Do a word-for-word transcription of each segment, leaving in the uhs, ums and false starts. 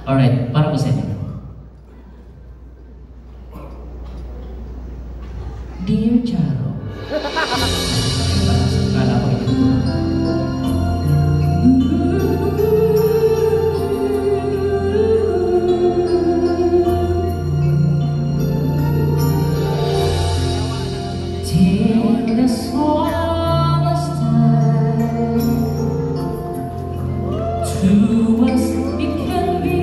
Alright, para po sa inyo. Dear Charo. Kala ko ito. Till the smallest time to us it can be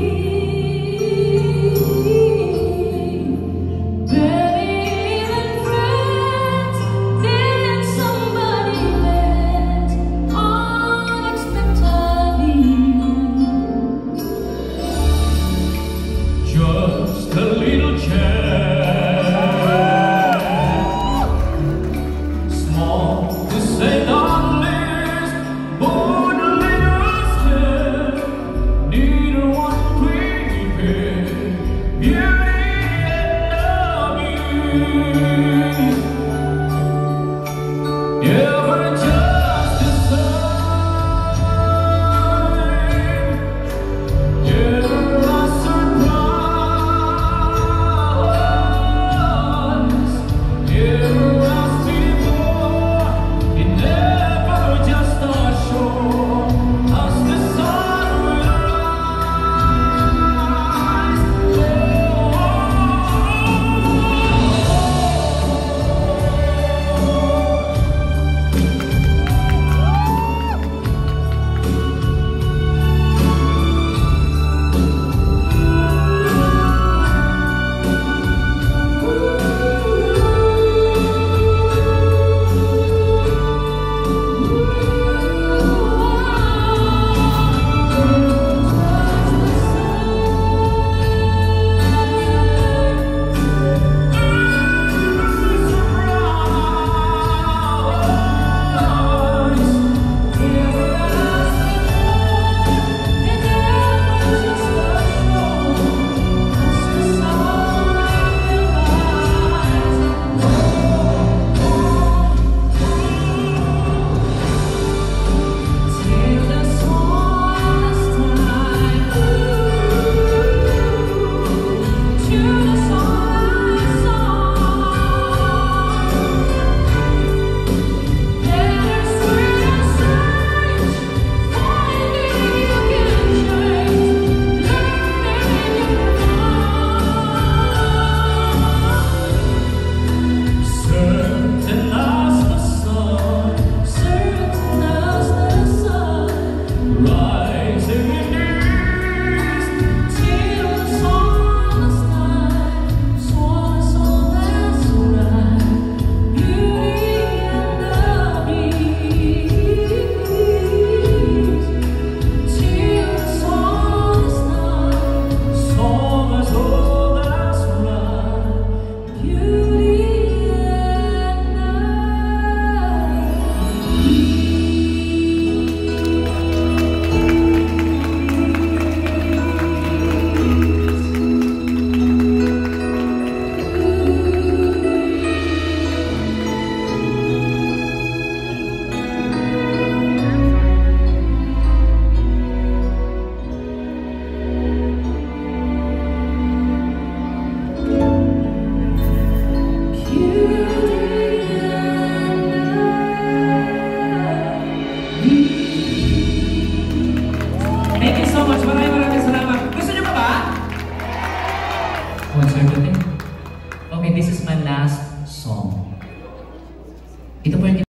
better than friends, than somebody met unexpectedly. Just a little chat. Say not least, born a little step, neither one creeping, beauty and loving. Ever just the same, ever a surprise, ever as before. Never just a show as the sun will rise. Thank you so much. Maraming maraming salamat. Gusto niyo pa ba? One second. Okay, this is my last song. Ito po yung